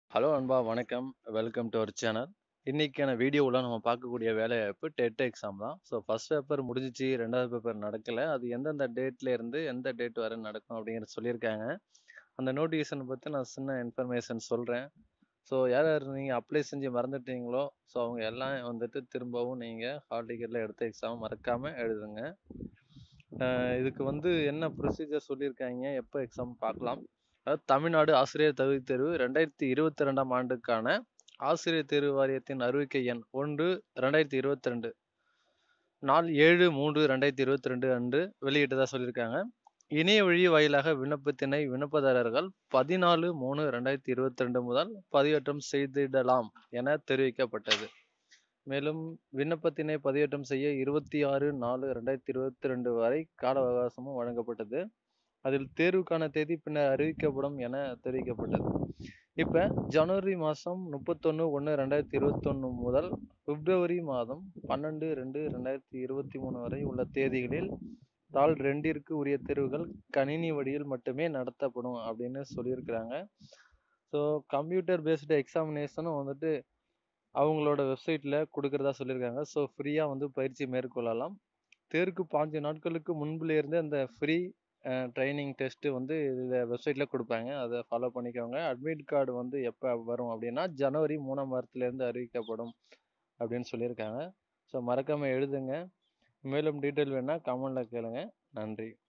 Hello அன்பா வணக்கம். Welcome to our channel. இன்னைக்கான வீடியோவில் நம்ம பார்க்கக்கூடிய வேலைவாய்ப்பு டெட் எக்ஸாம் தான். ஸோ ஃபர்ஸ்ட் பேப்பர் முடிஞ்சிச்சு, ரெண்டாவது பேப்பர் நடக்கலை. அது எந்தெந்த டேட்ல இருந்து எந்த டேட் வரை நடக்கும் அப்படிங்கிறத சொல்லியிருக்காங்க. அந்த நோட்டிஃபிகேஷனை பற்றி நான் சின்ன இன்ஃபர்மேஷன் சொல்கிறேன். ஸோ யார் யார் நீங்கள் அப்ளை செஞ்சு மறந்துட்டீங்களோ ஸோ அவங்க எல்லாம் வந்துட்டு திரும்பவும் நீங்கள் ஹால் டிக்கெட்டில் எடுத்த எக்ஸாம் மறக்காமல் எழுதுங்க. இதுக்கு வந்து என்ன ப்ரொசீஜர் சொல்லியிருக்காங்க, எப்போ எக்ஸாம் பார்க்கலாம். அதாவது தமிழ்நாடு ஆசிரியர் தகுதி தேர்வு 2022ஆம் ஆண்டுக்கான ஆசிரியர் தேர்வு வாரியத்தின் அறிவிக்கை எண் 1/2022 நாள் 7/3/2022 அன்று வெளியிட்டதா சொல்லியிருக்காங்க. இணைய வழி வாயிலாக விண்ணப்பத்தினை விண்ணப்பதாரர்கள் 14/3/2022 முதல் பதிவேற்றம் செய்திடலாம் என தெரிவிக்கப்பட்டது. மேலும் விண்ணப்பத்தினை பதிவேற்றம் செய்ய 26/4/2022 வரை கால அவகாசமும் வழங்கப்பட்டது. அதில் தேர்வுக்கான தேதி பின்னர் அறிவிக்கப்படும் என தெரிவிக்கப்பட்டது. இப்போ ஜனவரி மாதம் 31/1/2021 முதல் பிப்ரவரி மாதம் 12/2/2023 வரை உள்ள தேதிகளில் தாள் 2ற்கு உரிய தேர்வுகள் கணினி வழியில் மட்டுமே நடத்தப்படும் அப்படின்னு சொல்லியிருக்கிறாங்க. ஸோ கம்ப்யூட்டர் பேஸ்டு எக்ஸாமினேஷனும் வந்துட்டு அவங்களோட வெப்சைட்டில் கொடுக்குறதா சொல்லியிருக்காங்க. ஸோ ஃப்ரீயாக வந்து பயிற்சி மேற்கொள்ளலாம். தேர்வுக்கு 5 நாட்களுக்கு முன்பிலிருந்து அந்த ஃப்ரீ ட்ரைனிங் டெஸ்ட்டு வந்து இதில் வெப்சைட்டில் கொடுப்பாங்க. அதை ஃபாலோ பண்ணிக்கோங்க. அட்மிட் கார்டு வந்து எப்போ வரும் அப்படின்னா ஜனவரி 3ஆம் வாரத்திலேருந்து அறிவிக்கப்படும் அப்படின்னு சொல்லியிருக்காங்க. ஸோ மறக்காமல் எழுதுங்க. மேலும் டீட்டெயில் வேணால் கமெண்டில் கேளுங்க. நன்றி.